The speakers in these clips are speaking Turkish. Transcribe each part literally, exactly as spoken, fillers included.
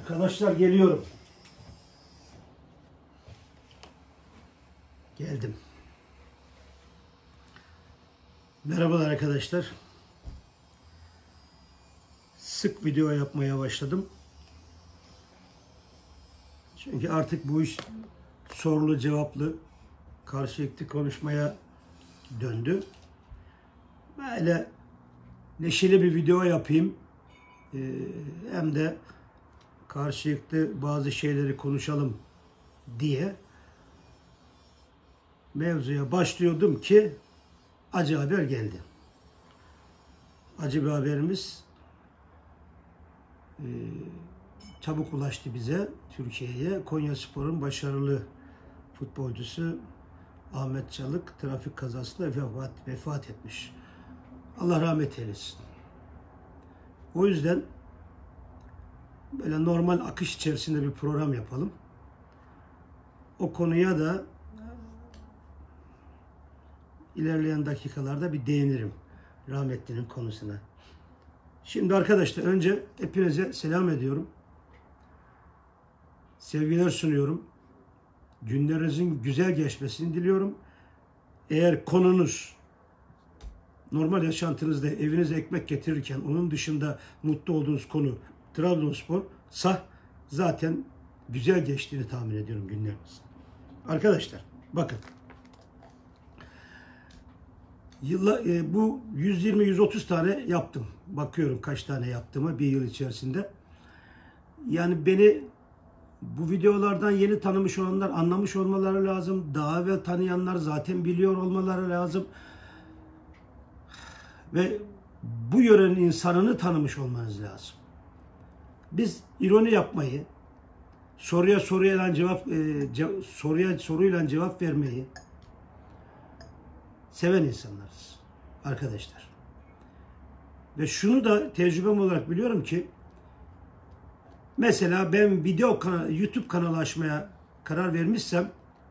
Arkadaşlar geliyorum. Geldim. Merhabalar arkadaşlar. Sık video yapmaya başladım. Çünkü artık bu iş sorulu cevaplı karşılıklı konuşmaya döndü. Böyle neşeli bir video yapayım. Ee, hem de karşılıklı bazı şeyleri konuşalım diye mevzuya başlıyordum ki acı haber geldi. Acı bir haberimiz e, çabuk ulaştı bize, Türkiye'ye. Konyaspor'un başarılı futbolcusu Ahmet Çalık trafik kazasında vefat, vefat etmiş. Allah rahmet eylesin. O yüzden böyle normal akış içerisinde bir program yapalım. O konuya da ilerleyen dakikalarda bir değinirim. Rahmetlinin konusuna. Şimdi arkadaşlar önce hepinize selam ediyorum. Sevgiler sunuyorum. Günlerinizin güzel geçmesini diliyorum. Eğer konunuz normal yaşantınızda evinize ekmek getirirken onun dışında mutlu olduğunuz konu Trabzonspor'sa zaten güzel geçtiğini tahmin ediyorum günleriniz. Arkadaşlar bakın. Yılla, e, bu yüz yirmi yüz otuz tane yaptım. Bakıyorum kaç tane yaptığımı bir yıl içerisinde. Yani beni bu videolardan yeni tanımış olanlar anlamış olmaları lazım. Daha evvel tanıyanlar zaten biliyor olmaları lazım. Ve bu yörenin insanını tanımış olmanız lazım. Biz ironi yapmayı, soruya soruyla cevap e, ce, soruya soruyla cevap vermeyi seven insanlarız arkadaşlar. Ve şunu da tecrübem olarak biliyorum ki mesela ben video kanalı, YouTube kanalı açmaya karar vermişsem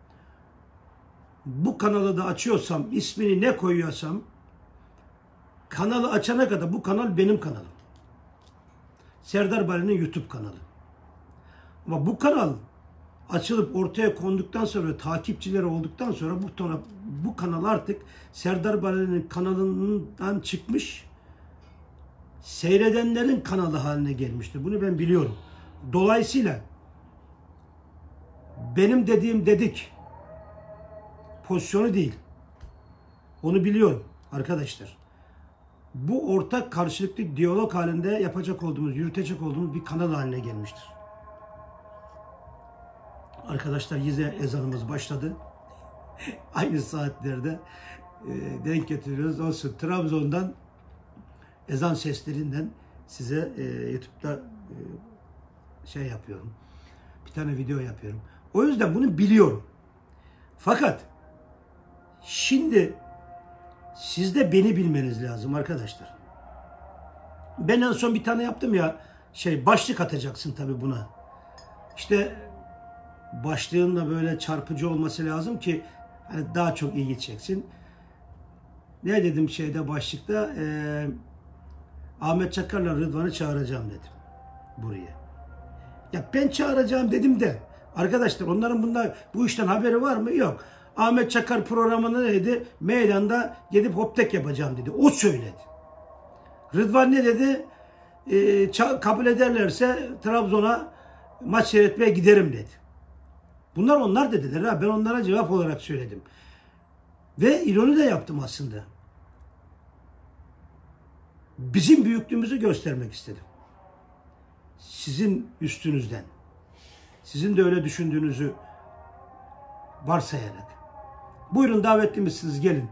bu kanalı da açıyorsam ismini ne koyuyorsam kanalı açana kadar bu kanal benim kanalım. Serdar Bali'nin YouTube kanalı. Ama bu kanal açılıp ortaya konduktan sonra takipçileri olduktan sonra bu, tona, bu kanal artık Serdar Bali'nin kanalından çıkmış seyredenlerin kanalı haline gelmiştir. Bunu ben biliyorum. Dolayısıyla benim dediğim dedik pozisyonu değil. Onu biliyorum arkadaşlar. Bu ortak karşılıklı diyalog halinde yapacak olduğumuz, yürütecek olduğumuz bir kanal haline gelmiştir. Arkadaşlar yine ezanımız başladı. Aynı saatlerde e, denk getiriyoruz. Olsun. Trabzon'dan ezan seslerinden size e, YouTube'da e, şey yapıyorum. Bir tane video yapıyorum. O yüzden bunu biliyorum. Fakat şimdi siz de beni bilmeniz lazım arkadaşlar. Ben en son bir tane yaptım ya, şey başlık atacaksın tabii buna. İşte başlığın da böyle çarpıcı olması lazım ki hani daha çok ilgi çeksin. Ne dedim şeyde başlıkta? Ee, Ahmet Çakar'la Rıdvan'ı çağıracağım dedim buraya. Ya ben çağıracağım dedim de arkadaşlar onların bunlar bu işten haberi var mı? Yok. Ahmet Çakar programında ne dedi? Meydanda gidip hoptek yapacağım dedi. O söyledi. Rıdvan ne dedi? Ee, kabul ederlerse Trabzon'a maç seyretmeye giderim dedi. Bunlar onlar dediler. Ha. Ben onlara cevap olarak söyledim. Ve ironi de yaptım aslında. Bizim büyüklüğümüzü göstermek istedim. Sizin üstünüzden. Sizin de öyle düşündüğünüzü varsayarak. Buyurun davetli misiniz? Gelin.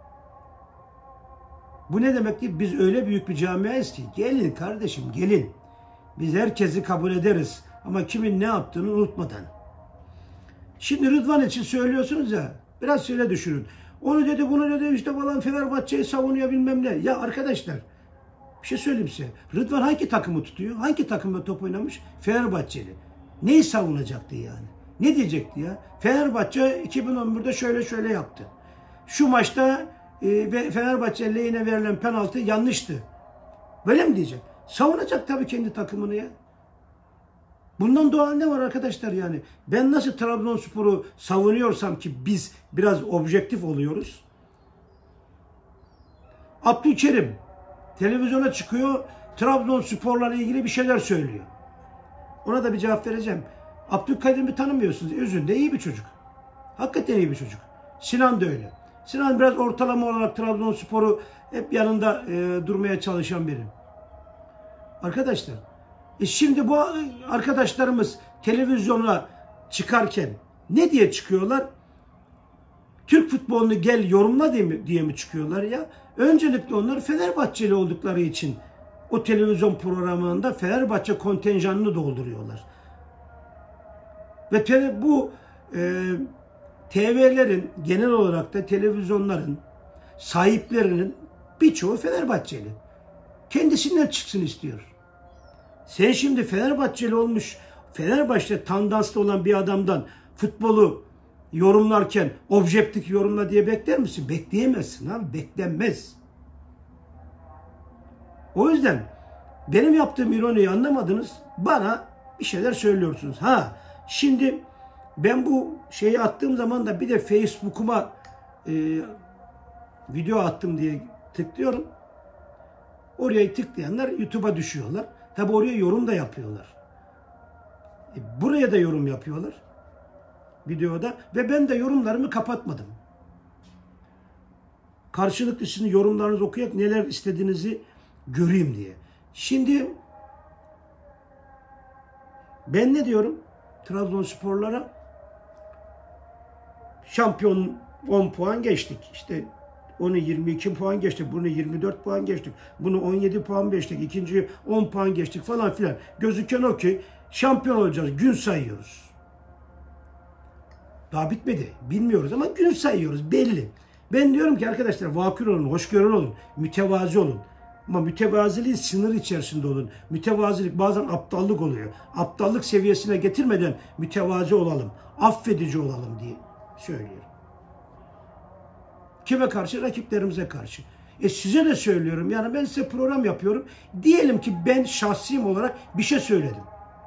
Bu ne demek ki? Biz öyle büyük bir camiayız ki. Gelin kardeşim gelin. Biz herkesi kabul ederiz. Ama kimin ne yaptığını unutmadan. Şimdi Rıdvan için söylüyorsunuz ya. Biraz şöyle düşünün. Onu dedi bunu dedi işte falan Fenerbahçe'yi savunuyor bilmem ne. Ya arkadaşlar bir şey söyleyeyim size. Rıdvan hangi takımı tutuyor? Hangi takımda top oynamış? Fenerbahçeli. Neyi savunacaktı yani? Ne diyecekti ya? Fenerbahçe iki bin on birde şöyle şöyle yaptı. Şu maçta e, Fenerbahçe lehine verilen penaltı yanlıştı. Böyle mi diyecek? Savunacak tabii kendi takımını ya. Bundan doğal ne var arkadaşlar yani? Ben nasıl Trabzonspor'u savunuyorsam ki biz biraz objektif oluyoruz. Abdülkerim televizyona çıkıyor, Trabzonspor'la ilgili bir şeyler söylüyor. Ona da bir cevap vereceğim. Abdülkadir'i tanımıyorsunuz. Özünde iyi bir çocuk. Hakikaten iyi bir çocuk. Sinan da öyle. Sinan biraz ortalama olarak Trabzonspor'u hep yanında e, durmaya çalışan biri. Arkadaşlar, e şimdi bu arkadaşlarımız televizyona çıkarken ne diye çıkıyorlar? Türk futbolunu gel yorumla diye mi, diye mi çıkıyorlar ya? Öncelikle onlar Fenerbahçeli oldukları için o televizyon programında Fenerbahçe kontenjanını dolduruyorlar. Ve bu e, T V'lerin genel olarak da televizyonların sahiplerinin birçoğu Fenerbahçeli. Kendisinden çıksın istiyor. Sen şimdi Fenerbahçeli olmuş, Fenerbahçe tandanslı olan bir adamdan futbolu yorumlarken objektif yorumla diye bekler misin? Bekleyemezsin abi, beklenmez. O yüzden benim yaptığım ironiyi anlamadınız, bana bir şeyler söylüyorsunuz. Ha, şimdi ben bu şeyi attığım zaman da bir de Facebook'uma e, video attım diye tıklıyorum. Oraya tıklayanlar YouTube'a düşüyorlar. Tabi oraya yorum da yapıyorlar. E, buraya da yorum yapıyorlar. Videoda. Ve ben de yorumlarımı kapatmadım. Karşılıklı sizin yorumlarınızı okuyarak neler istediğinizi göreyim diye. Şimdi ben ne diyorum? Trabzonsporlara şampiyon on puan geçtik. İşte onu yirmi iki puan geçtik. Bunu yirmi dört puan geçtik. Bunu on yedi puan geçtik. İkinciyi on puan geçtik falan filan. Gözüken o ki şampiyon olacağız. Gün sayıyoruz. Daha bitmedi. Bilmiyoruz ama gün sayıyoruz. Belli. Ben diyorum ki arkadaşlar vakır olun, hoşgörülü olun, mütevazi olun. Ama mütevaziliğin sınır içerisinde olun. Mütevazilik bazen aptallık oluyor. Aptallık seviyesine getirmeden mütevazi olalım. Affedici olalım diye söylüyorum. Kime karşı? Rakiplerimize karşı. E size de söylüyorum. Yani ben size program yapıyorum. Diyelim ki ben şahsiyim olarak bir şey söyledim.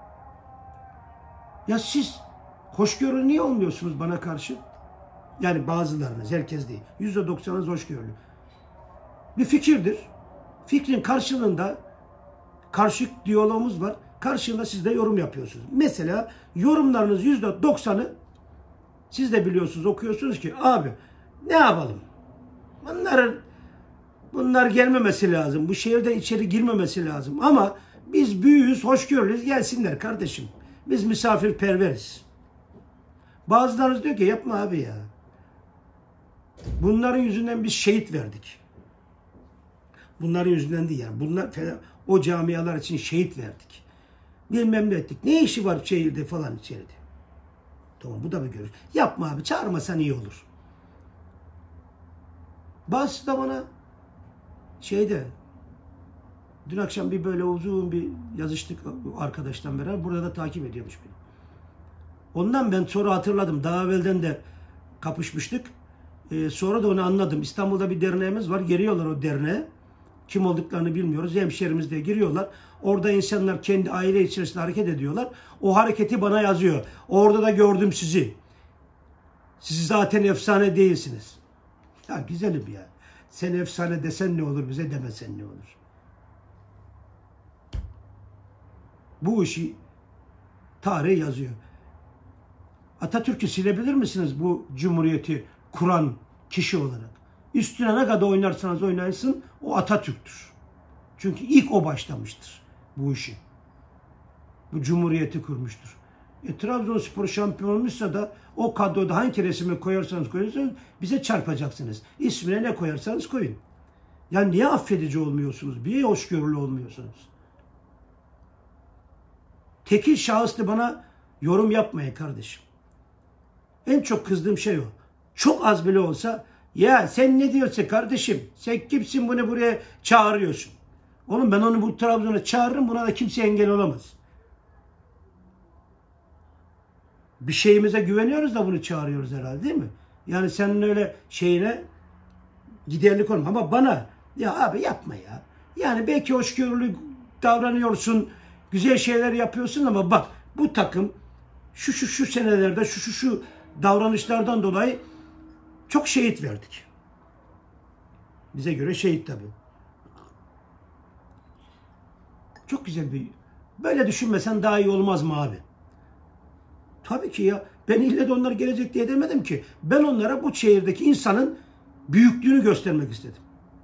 Ya siz hoşgörülü niye olmuyorsunuz bana karşı? Yani bazılarınız, herkes değil. yüzde doksanınız hoşgörülü. Bir fikirdir. Fikrin karşılığında karşılık diyalogumuz var. Karşılığında siz de yorum yapıyorsunuz. Mesela yorumlarınız yüzde doksanı siz de biliyorsunuz, okuyorsunuz ki abi ne yapalım? Bunların bunlar gelmemesi lazım. Bu şehirden içeri girmemesi lazım. Ama biz büyüğüz, hoşgörülüyüz. Gelsinler kardeşim. Biz misafirperveriz. Bazılarınız diyor ki yapma abi ya. Bunların yüzünden biz şehit verdik. Bunların yüzünden değil yani. Bunlar o camialar için şehit verdik. Bilmem ne ettik. Ne işi var şehirde falan içeride. Tamam, bu da bir görüş. Yapma abi, çağırmasan iyi olur. Bazısı da bana şeyde dün akşam bir böyle uzun bir yazıştık arkadaştan beraber. Burada da takip ediyormuş beni. Ondan ben sonra hatırladım. Daha evvelden de kapışmıştık. Ee, sonra da onu anladım. İstanbul'da bir derneğimiz var. Giriyorlar o derneğe. Kim olduklarını bilmiyoruz. Hemşehrimiz de giriyorlar. Orada insanlar kendi aile içerisinde hareket ediyorlar. O hareketi bana yazıyor. Orada da gördüm sizi. Siz zaten efsane değilsiniz. Ya güzelim ya. Sen efsane desen ne olur, bize demesen ne olur? Bu işi tarih yazıyor. Atatürk'ü silebilir misiniz bu cumhuriyeti kuran kişi olarak? Üstüne ne kadar oynarsanız oynaysın o Atatürk'tür. Çünkü ilk o başlamıştır bu işi. Bu cumhuriyeti kurmuştur. E, Trabzonspor şampiyon olmuşsa da o kadroda hangi resmi koyarsanız koyarsanız bize çarpacaksınız. İsmine ne koyarsanız koyun. Yani niye affedici olmuyorsunuz? Niye hoşgörülü olmuyorsunuz? Tekil şahıslı bana yorum yapmayın kardeşim. En çok kızdığım şey o. Çok az bile olsa ya sen ne diyorsun kardeşim? Sen kimsin bunu buraya çağırıyorsun? Oğlum ben onu bu Trabzon'a çağırırım. Buna da kimse engel olamaz. Bir şeyimize güveniyoruz da bunu çağırıyoruz herhalde, değil mi? Yani senin öyle şeyine giderlik olma. Ama bana ya abi yapma ya. Yani belki hoşgörülü davranıyorsun. Güzel şeyler yapıyorsun ama bak bu takım şu şu şu senelerde şu şu şu davranışlardan dolayı çok şehit verdik. Bize göre şehit tabii. Çok güzel bir... Böyle düşünmesen daha iyi olmaz mı abi? Tabii ki ya. Ben ille de onlar gelecek diye demedim ki. Ben onlara bu şehirdeki insanın büyüklüğünü göstermek istedim.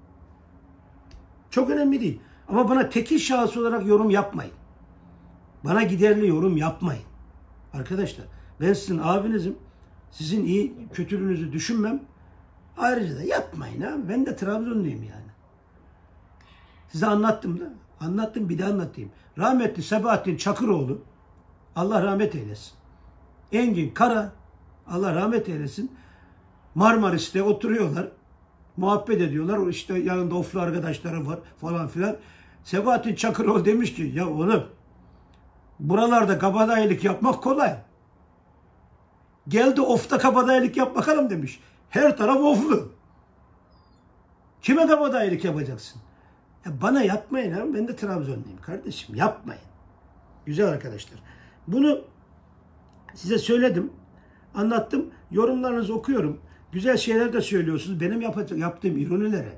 Çok önemli değil. Ama bana tekil şahıs olarak yorum yapmayın. Bana giderli yorum yapmayın. Arkadaşlar ben sizin abinizim. Sizin iyi kötülüğünüzü düşünmem. Ayrıca da yapmayın ha. Ben de Trabzonluyum yani. Size anlattım da. Anlattım, bir de anlatayım. Rahmetli Sabahattin Çakıroğlu, Allah rahmet eylesin. Engin Kara, Allah rahmet eylesin. Marmaris'te oturuyorlar. Muhabbet ediyorlar. İşte yanında oflu arkadaşları var falan filan. Sabahattin Çakıroğlu demiş ki ya oğlum buralarda kabadayılık yapmak kolay. Gel de ofta kabadayılık yap bakalım demiş. Her taraf oflu. Kime kabadayılık yapacaksın? Ya bana yapmayın ha. Ben de Trabzonluyum kardeşim. Yapmayın. Güzel arkadaşlar. Bunu size söyledim. Anlattım. Yorumlarınızı okuyorum. Güzel şeyler de söylüyorsunuz. Benim yapacak, yaptığım ironilere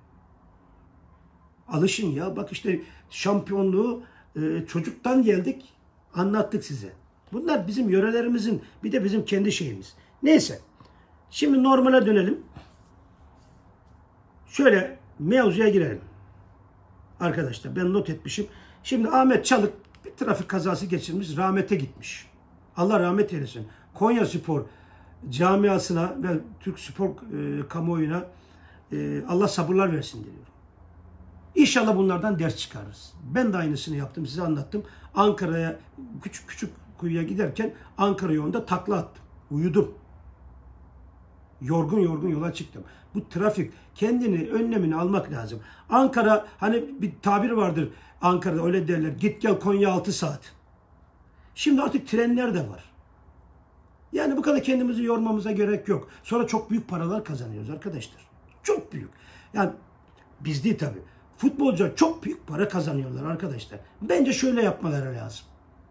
alışın ya. Bak işte şampiyonluğu e, çocuktan geldik. Anlattık size. Bunlar bizim yörelerimizin bir de bizim kendi şeyimiz. Neyse. Şimdi normale dönelim. Şöyle mevzuya girelim. Arkadaşlar ben not etmişim. Şimdi Ahmet Çalık bir trafik kazası geçirmiş. Rahmete gitmiş. Allah rahmet eylesin. Konyaspor camiasına ve Türk spor e, kamuoyuna e, Allah sabırlar versin diliyorum. İnşallah bunlardan ders çıkarırız. Ben de aynısını yaptım. Size anlattım. Ankara'ya küçük küçük kuyuya giderken Ankara yolunda takla attım. Uyudum. Yorgun yorgun yola çıktım. Bu trafik kendini önlemini almak lazım. Ankara hani bir tabir vardır Ankara'da öyle derler. Git gel Konya altı saat. Şimdi artık trenler de var. Yani bu kadar kendimizi yormamıza gerek yok. Sonra çok büyük paralar kazanıyoruz arkadaşlar. Çok büyük. Yani biz değil tabii. Futbolcular çok büyük para kazanıyorlar arkadaşlar. Bence şöyle yapmaları lazım.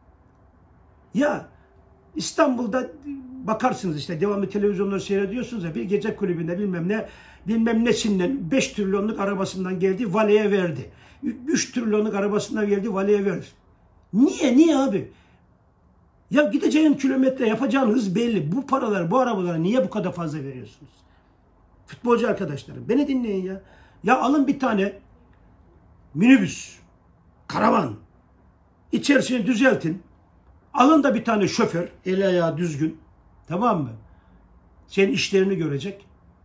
Ya İstanbul'da bakarsınız işte devamlı televizyonları seyrediyorsunuz ya bir gece kulübünde bilmem ne bilmem nesinden beş trilyonluk arabasından geldi valeye verdi. üç trilyonluk arabasından geldi valeye verdi. Niye? Niye abi? Ya gideceğin kilometre yapacağın hız belli. Bu paraları bu arabalara niye bu kadar fazla veriyorsunuz? Futbolcu arkadaşlarım beni dinleyin ya. Ya alın bir tane minibüs, karavan. İçerisini düzeltin. Alın da bir tane şoför, eli ayağı düzgün. Tamam mı? Senin işlerini görecek.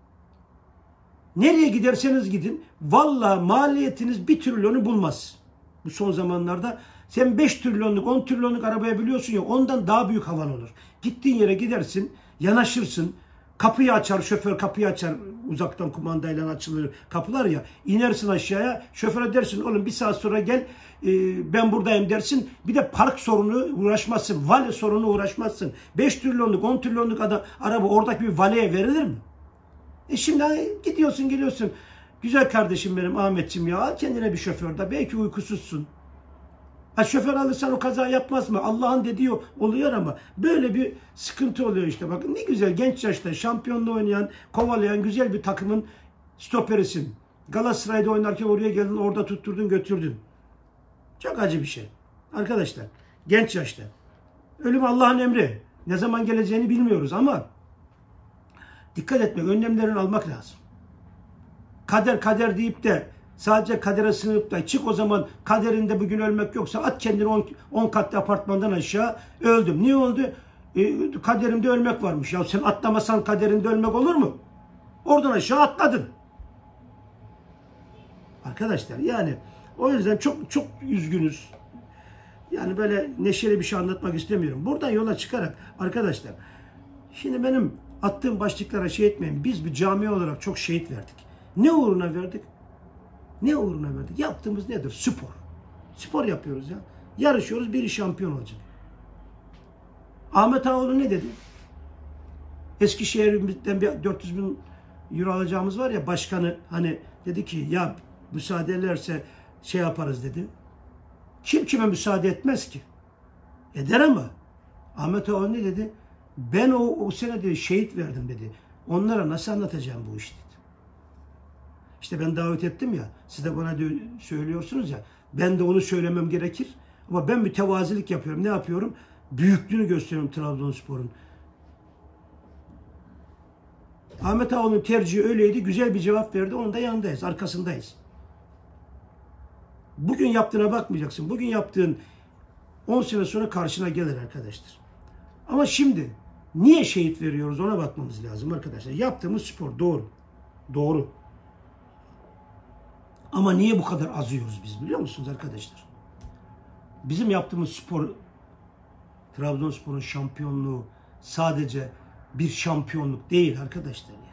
Nereye giderseniz gidin. Vallahi maliyetiniz bir trilyonu bulmaz. Bu son zamanlarda sen beş trilyonluk, on trilyonluk arabaya biliyorsun ya ondan daha büyük havan olur. Gittiğin yere gidersin, yanaşırsın. Kapıyı açar, şoför kapıyı açar. Uzaktan kumandayla açılır kapılar ya. İnersin aşağıya. Şoföre dersin oğlum bir saat sonra gel e, ben buradayım dersin. Bir de park sorunu uğraşmazsın. Vale sorunu uğraşmazsın. beş trilyonluk, on trilyonluk adam, araba oradaki bir valeye verilir mi? E şimdi gidiyorsun geliyorsun. Güzel kardeşim benim Ahmetciğim ya. Al kendine bir şoför de. Belki uykusuzsun. Ha şoför alırsan o kaza yapmaz mı? Allah'ın dediği oluyor ama böyle bir sıkıntı oluyor işte. Bakın ne güzel genç yaşta şampiyonluğu oynayan, kovalayan güzel bir takımın stoperisin. Galatasaray'da oynarken oraya geldin, orada tutturdun, götürdün. Çok acı bir şey. Arkadaşlar genç yaşta. Ölüm Allah'ın emri. Ne zaman geleceğini bilmiyoruz ama dikkat etmek, önlemlerini almak lazım. Kader kader deyip de sadece kadere sığınıp da çık o zaman kaderinde bugün ölmek yoksa at kendini on katlı apartmandan aşağı öldüm. Niye oldu? E, kaderimde ölmek varmış. Ya sen atlamasan kaderinde ölmek olur mu? Oradan aşağı atladın. Arkadaşlar yani o yüzden çok çok üzgünüz. Yani böyle neşeli bir şey anlatmak istemiyorum. Buradan yola çıkarak arkadaşlar şimdi benim attığım başlıklara şey etmeyin. Biz bir cami olarak çok şehit verdik. Ne uğruna verdik? Ne uğruna verdik? Yaptığımız nedir? Spor. Spor yapıyoruz ya. Yarışıyoruz, biri şampiyon olacak. Ahmet Ağaoğlu ne dedi? Eskişehir'den bir dört yüz bin euro alacağımız var ya, başkanı hani dedi ki ya müsaade ederse şey yaparız dedi. Kim kime müsaade etmez ki? Eder ama Ahmet Ağol ne dedi? Ben o, o sene dedi, şehit verdim dedi. Onlara nasıl anlatacağım bu işi dedi. İşte ben davet ettim ya, siz de bana diyor, söylüyorsunuz ya, ben de onu söylemem gerekir. Ama ben mütevazilik yapıyorum. Ne yapıyorum? Büyüklüğünü gösteriyorum Trabzonspor'un. Ahmet Ağol'un tercihi öyleydi. Güzel bir cevap verdi. Onun da yanındayız. Arkasındayız. Bugün yaptığına bakmayacaksın. Bugün yaptığın on sene sonra karşına gelir arkadaşlar. Ama şimdi niye şehit veriyoruz ona bakmamız lazım arkadaşlar. Yaptığımız spor doğru. Doğru. Ama niye bu kadar azıyoruz biz biliyor musunuz arkadaşlar? Bizim yaptığımız spor, Trabzonspor'un şampiyonluğu sadece bir şampiyonluk değil arkadaşlar ya.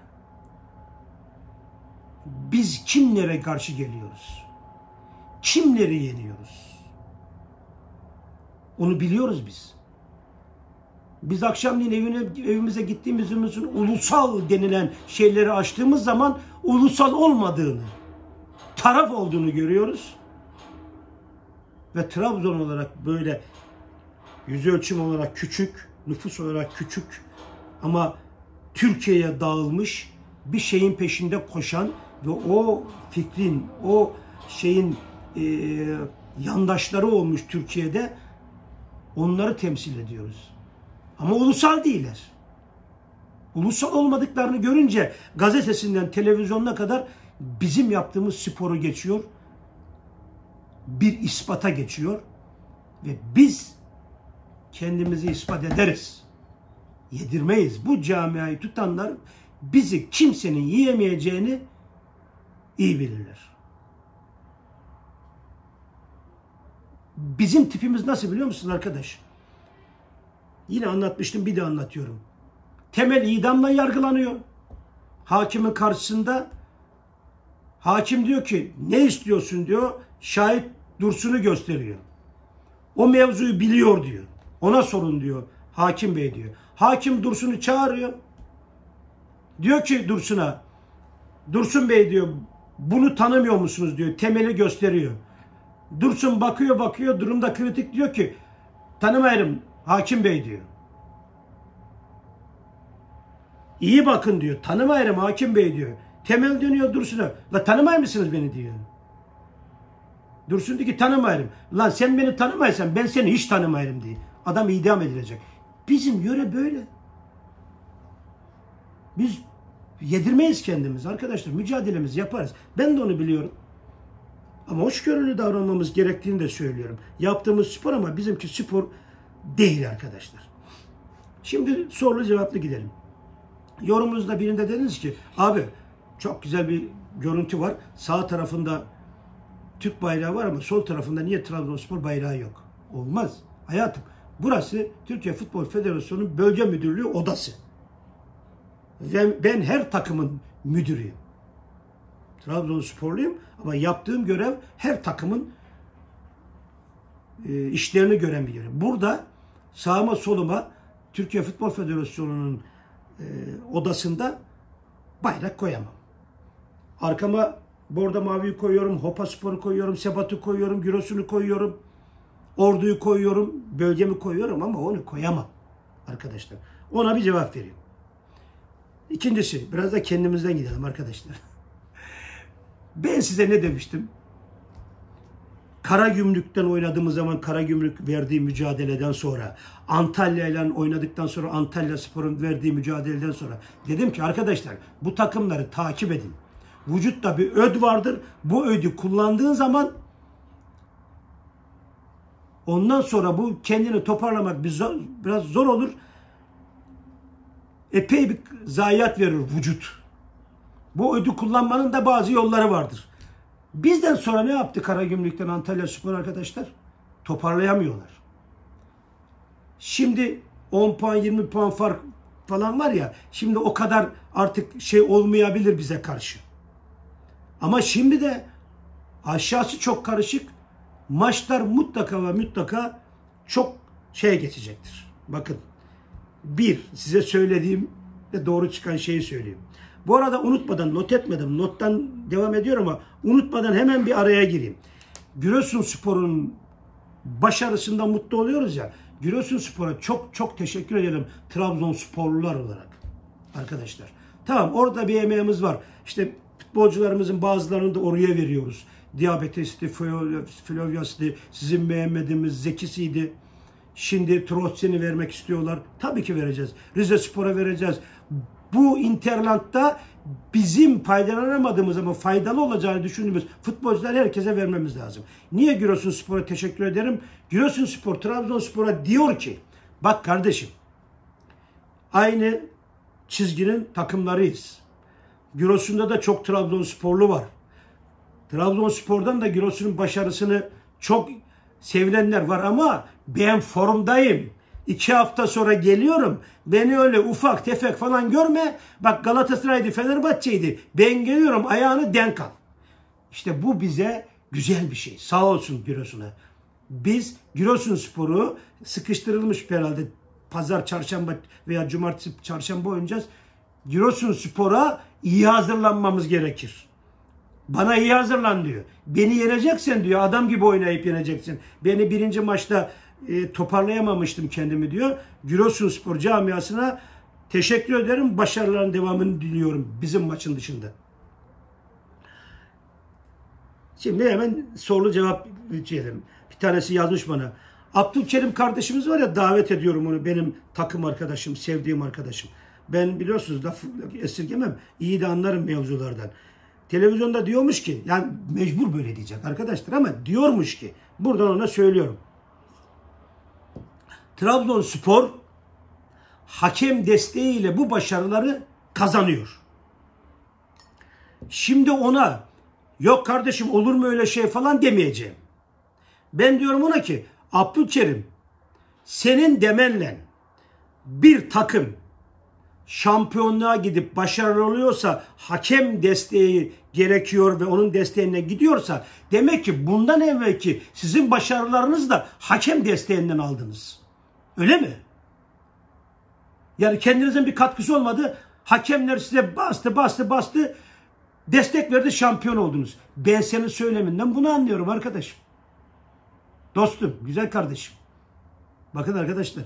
Biz kimlere karşı geliyoruz? Kimleri yeniyoruz? Onu biliyoruz biz. Biz akşamleyin evine, evimize gittiğimizin ulusal denilen şeyleri açtığımız zaman ulusal olmadığını, taraf olduğunu görüyoruz. Ve Trabzon olarak böyle yüz ölçüm olarak küçük, nüfus olarak küçük ama Türkiye'ye dağılmış bir şeyin peşinde koşan ve o fikrin, o şeyin e, yandaşları olmuş Türkiye'de, onları temsil ediyoruz. Ama ulusal değiller. Ulusal olmadıklarını görünce gazetesinden televizyonuna kadar bizim yaptığımız sporu geçiyor. Bir ispata geçiyor. Ve biz kendimizi ispat ederiz. Yedirmeyiz. Bu camiayı tutanlar bizi kimsenin yiyemeyeceğini iyi bilirler. Bizim tipimiz nasıl biliyor musun arkadaş? Yine anlatmıştım, bir de anlatıyorum. Temel idamla yargılanıyor. Hakimin karşısında hakim diyor ki ne istiyorsun diyor. Şahit Dursun'u gösteriyor. O mevzuyu biliyor diyor. Ona sorun diyor. Hakim Bey diyor. Hakim Dursun'u çağırıyor. Diyor ki Dursun'a, Dursun Bey diyor, bunu tanımıyor musunuz diyor. Temeli gösteriyor. Dursun bakıyor bakıyor, durumda kritik, diyor ki tanımayırım Hakim Bey diyor. İyi bakın diyor. Tanımayırım Hakim Bey diyor. Temel dönüyor Dursun'a. La tanımay mısınız beni diyor. Dursun diyor ki tanımayırım. Lan sen beni tanımaysan ben seni hiç tanımayırım diye. Adam idam edilecek. Bizim yöre böyle. Biz yedirmeyiz kendimiz arkadaşlar. Mücadelemizi yaparız. Ben de onu biliyorum. Ama hoşgörülü davranmamız gerektiğini de söylüyorum. Yaptığımız spor ama bizimki spor değil arkadaşlar. Şimdi sorulu cevaplı gidelim. Yorumunuzda birinde dediniz ki abi çok güzel bir görüntü var. Sağ tarafında Türk bayrağı var ama sol tarafında niye Trabzonspor bayrağı yok? Olmaz. Hayatım, burası Türkiye Futbol Federasyonu'nun bölge müdürlüğü odası. Ben her takımın müdürüyüm. Trabzonsporluyum ama yaptığım görev her takımın e, işlerini gören bir görev. Burada sağıma soluma Türkiye Futbol Federasyonu'nun e, odasında bayrak koyamam. Arkama Bordo Mavi'yi koyuyorum, Hopa Spor'u koyuyorum, Sebat'ı koyuyorum, Giresun'u koyuyorum, Ordu'yu koyuyorum, bölgemi koyuyorum ama onu koyamam arkadaşlar. Ona bir cevap vereyim. İkincisi, biraz da kendimizden gidelim arkadaşlar. Ben size ne demiştim? Karagümrük'ten oynadığımız zaman Karagümrük verdiği mücadeleden sonra, Antalya ile oynadıktan sonra Antalya Spor'un verdiği mücadeleden sonra dedim ki arkadaşlar bu takımları takip edin. Vücutta bir öd vardır. Bu ödü kullandığın zaman ondan sonra bu kendini toparlamak biraz zor olur. Epey bir zayiat verir vücut. Bu ödü kullanmanın da bazı yolları vardır. Bizden sonra ne yaptı Karagümrük'ten Antalya Spor arkadaşlar? Toparlayamıyorlar. Şimdi on puan yirmi puan fark falan var ya, şimdi o kadar artık şey olmayabilir bize karşı. Ama şimdi de aşağısı çok karışık. Maçlar mutlaka ve mutlaka çok şeye geçecektir. Bakın. Bir, size söylediğim ve doğru çıkan şeyi söyleyeyim. Bu arada unutmadan, not etmedim. Nottan devam ediyorum ama unutmadan hemen bir araya gireyim. Giresunspor'un başarısından mutlu oluyoruz ya. Giresunspor'a çok çok teşekkür ederim Trabzonsporlular olarak arkadaşlar. Tamam, orada bir emeğimiz var. İşte futbolcularımızın bazılarını da oraya veriyoruz. Diyabetesti, Flovyas'tı, sizin Mehmet'imiz, Zeki'siydi. Şimdi Trotseni vermek istiyorlar. Tabii ki vereceğiz. Rizespor'a vereceğiz. Bu Interland'da bizim faydalanamadığımız ama faydalı olacağını düşündüğümüz futbolcular herkese vermemiz lazım. Niye Giresunspor'a teşekkür ederim? Giresunspor Trabzonspor'a diyor ki, bak kardeşim, aynı çizginin takımlarıyız. Giresun'da da çok Trabzonsporlu var. Trabzonspor'dan da Giresun'un başarısını çok sevilenler var ama ben formdayım. İki hafta sonra geliyorum. Beni öyle ufak tefek falan görme. Bak Galatasaray'dı, Fenerbahçe'ydi. Ben geliyorum, ayağını denk al. İşte bu bize güzel bir şey. Sağ olsun Giresun'a. Biz Giresunspor'u sıkıştırılmış herhalde pazar, çarşamba veya cumartesi, çarşamba oynayacağız. Giresunspor'a iyi hazırlanmamız gerekir. Bana iyi hazırlan diyor. Beni yeneceksin diyor. Adam gibi oynayıp yeneceksin. Beni birinci maçta e, toparlayamamıştım kendimi diyor. Giresunspor camiasına teşekkür ederim. Başarıların devamını diliyorum bizim maçın dışında. Şimdi hemen soru cevap diyelim. Bir tanesi yazmış bana. Abdülkerim kardeşimiz var ya, davet ediyorum onu. Benim takım arkadaşım, sevdiğim arkadaşım. Ben biliyorsunuz laf esirgemem. İyi de anlarım mevzulardan. Televizyonda diyormuş ki, yani mecbur böyle diyecek arkadaşlar ama diyormuş ki, buradan ona söylüyorum. Trabzonspor hakem desteğiyle bu başarıları kazanıyor. Şimdi ona yok kardeşim olur mu öyle şey falan demeyeceğim. Ben diyorum ona ki Abdülkerim, senin demenle bir takım şampiyonluğa gidip başarılı oluyorsa, hakem desteği gerekiyor ve onun desteğine gidiyorsa, demek ki bundan evvelki sizin başarılarınızı da hakem desteğinden aldınız. Öyle mi? Yani kendinizin bir katkısı olmadı. Hakemler size bastı bastı bastı, destek verdi, şampiyon oldunuz. Ben senin söyleminden bunu anlıyorum arkadaşım. Dostum, güzel kardeşim. Bakın arkadaşlar.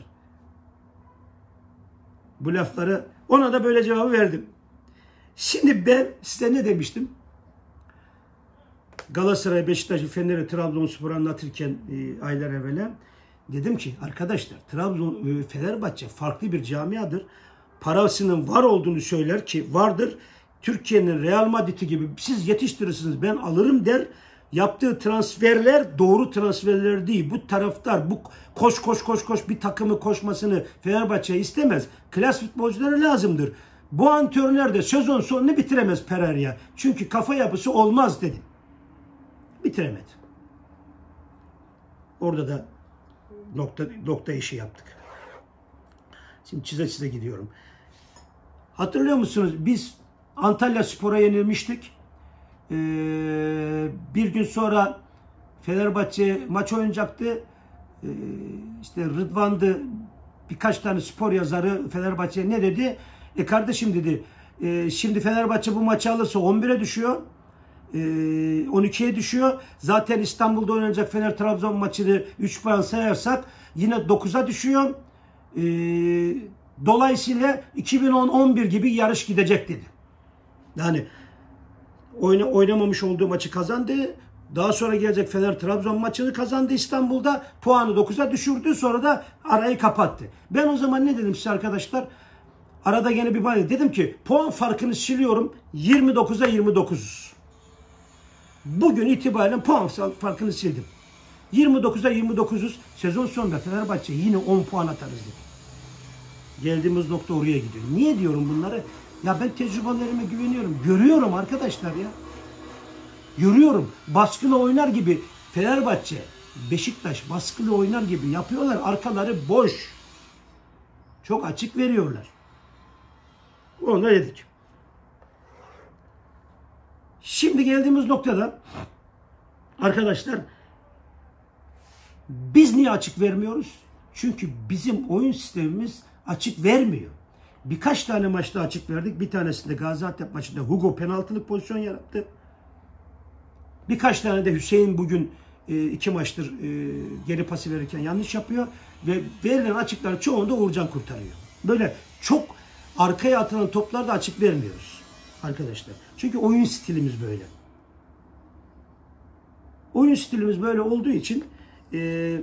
Bu lafları, ona da böyle cevabı verdim. Şimdi ben size ne demiştim? Galatasaray, Beşiktaş'ı, Fener'i, Trabzonspor'u anlatırken e, aylar evvela dedim ki arkadaşlar, Trabzon, e, Fenerbahçe farklı bir camiadır. Parasının var olduğunu söyler ki vardır. Türkiye'nin Real Madrid'i gibi siz yetiştirirsiniz, ben alırım der. Yaptığı transferler doğru transferler değil. Bu taraftar bu koş koş koş koş bir takımı koşmasını Fenerbahçe istemez. Klas futbolcuları lazımdır. Bu antrenör de sezon sonunu bitiremez Pereira. Çünkü kafa yapısı olmaz dedi. Bitiremedi. Orada da nokta nokta işi yaptık. Şimdi çize çize gidiyorum. Hatırlıyor musunuz? Biz Antalyaspor'a yenilmiştik. Ee, bir gün sonra Fenerbahçe maç oynayacaktı. Ee, işte Rıdvan'dı, birkaç tane spor yazarı Fenerbahçe'ye ne dedi? E kardeşim dedi, e, şimdi Fenerbahçe bu maçı alırsa on bire düşüyor. E, on ikiye düşüyor. Zaten İstanbul'da oynanacak Fener Trabzon maçını üç puan sayarsak yine dokuza düşüyor. E, dolayısıyla iki bin on on bir gibi yarış gidecek dedi. Yani Oyna, oynamamış olduğu maçı kazandı. Daha sonra gelecek Fener Trabzon maçını kazandı İstanbul'da. Puanı dokuza düşürdü. Sonra da arayı kapattı. Ben o zaman ne dedim size arkadaşlar? Arada gene bir bari dedim ki puan farkını siliyorum. yirmi dokuza yirmi dokuzuz. Bugün itibaren puan farkını sildim. yirmi dokuza yirmi dokuzuz. Sezon sonunda Fenerbahçe yine on puan atarız dedi. Geldiğimiz nokta oraya gidiyor. Niye diyorum bunları? Ya ben tecrübelerime güveniyorum. Görüyorum arkadaşlar ya. Görüyorum. Baskılı oynar gibi Fenerbahçe, Beşiktaş baskılı oynar gibi yapıyorlar. Arkaları boş. Çok açık veriyorlar. Onu da dedik. Şimdi geldiğimiz noktada arkadaşlar biz niye açık vermiyoruz? Çünkü bizim oyun sistemimiz açık vermiyor. Birkaç tane maçta açık verdik. Bir tanesinde Gaziantep maçında Hugo penaltılık pozisyon yarattı. Birkaç tane de Hüseyin bugün e, iki maçtır e, geri pası verirken yanlış yapıyor ve verilen açıkların çoğunda Uğurcan kurtarıyor. Böyle çok arkaya atılan toplarda açık vermiyoruz arkadaşlar. Çünkü oyun stilimiz böyle. Oyun stilimiz böyle olduğu için e,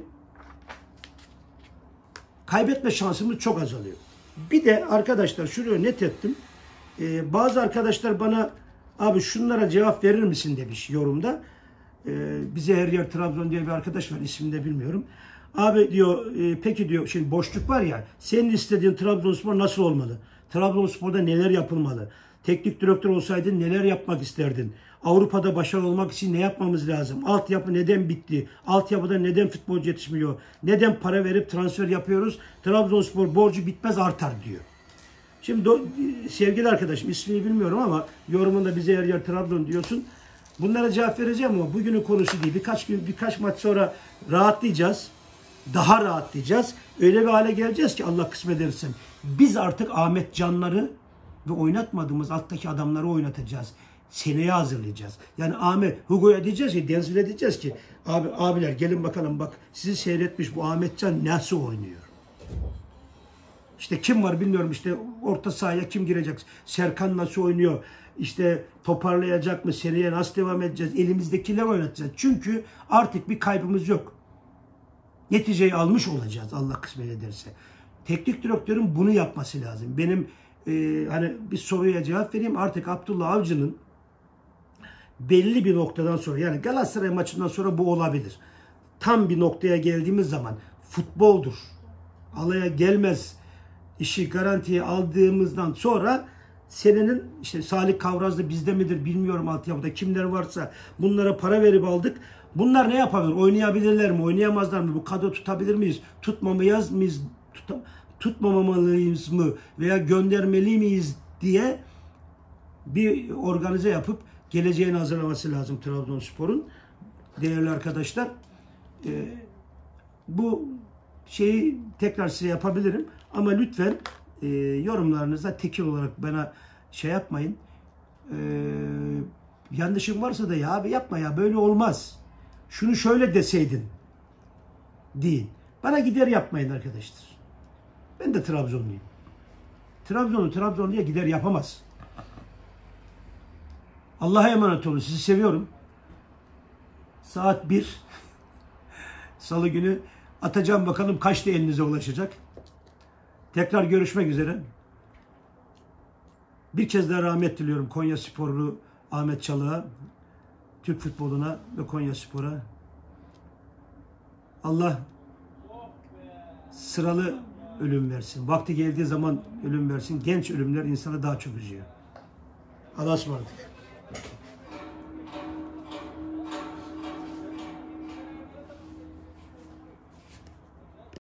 kaybetme şansımız çok azalıyor. Bir de arkadaşlar şuraya net ettim. Ee, bazı arkadaşlar bana abi şunlara cevap verir misin demiş yorumda. Ee, bize her yer Trabzon diye bir arkadaş var, ismini de bilmiyorum. Abi diyor e, peki diyor şimdi boşluk var ya, senin istediğin Trabzonspor nasıl olmalı? Trabzonspor'da neler yapılmalı? Teknik direktör olsaydın neler yapmak isterdin? Avrupa'da başarılı olmak için ne yapmamız lazım? Altyapı neden bitti? Altyapıda neden futbolcu yetişmiyor? Neden para verip transfer yapıyoruz? Trabzonspor borcu bitmez artar diyor. Şimdi do, sevgili arkadaşım ismini bilmiyorum ama yorumunda bize yer yer Trabzon diyorsun. Bunlara cevap vereceğim ama bugünün konusu değil. Birkaç gün birkaç maç sonra rahatlayacağız. Daha rahatlayacağız. Öyle bir hale geleceğiz ki Allah kısmet ederse biz artık Ahmet Canları ve oynatmadığımız alttaki adamları oynatacağız. Seneye hazırlayacağız. Yani Ahmet Hugo'ya diyeceğiz ki, Denzil'e diyeceğiz ki abi abiler gelin bakalım bak sizi seyretmiş bu Ahmet Can nasıl oynuyor. İşte kim var bilmiyorum, işte orta sahaya kim girecek? Serkan nasıl oynuyor? İşte toparlayacak mı? Seneye nasıl devam edeceğiz? Elimizdekileri oynatacağız. Çünkü artık bir kaybımız yok. Neticeyi almış olacağız Allah kısmet ederse. Teknik direktörün bunu yapması lazım. Benim e, hani bir soruya cevap vereyim. Artık Abdullah Avcı'nın belli bir noktadan sonra, yani Galatasaray maçından sonra bu olabilir. Tam bir noktaya geldiğimiz zaman futboldur. Alaya gelmez. İşi garantiye aldığımızdan sonra senenin işte Salih Kavraz da bizde midir bilmiyorum, altyapıda kimler varsa bunlara para verip aldık. Bunlar ne yapabilir? Oynayabilirler mi? Oynayamazlar mı? Bu kadro tutabilir miyiz? Tutmamayız mıyız? Tutam tutmamalıyız mı? Veya göndermeli miyiz diye bir organize yapıp geleceğini hazırlaması lazım Trabzonspor'un. Değerli arkadaşlar, e, bu şeyi tekrar size yapabilirim. Ama lütfen e, yorumlarınızda tekil olarak bana şey yapmayın. E, yanlışım varsa da ya abi yapma ya böyle olmaz. Şunu şöyle deseydin deyin. Bana gider yapmayın arkadaşlar. Ben de Trabzonluyum. Trabzonlu Trabzonlu'ya gider yapamaz. Allah'a emanet olun. Sizi seviyorum. Saat bir Salı günü atacağım, bakalım kaçta elinize ulaşacak. Tekrar görüşmek üzere. Bir kez daha rahmet diliyorum Konyasporlu Ahmet Çalık'a, Türk futboluna ve Konyaspor'a. Allah sıralı ölüm versin. Vakti geldiği zaman ölüm versin. Genç ölümler insanı daha çok üzüyor. Allah'a ısmarladık.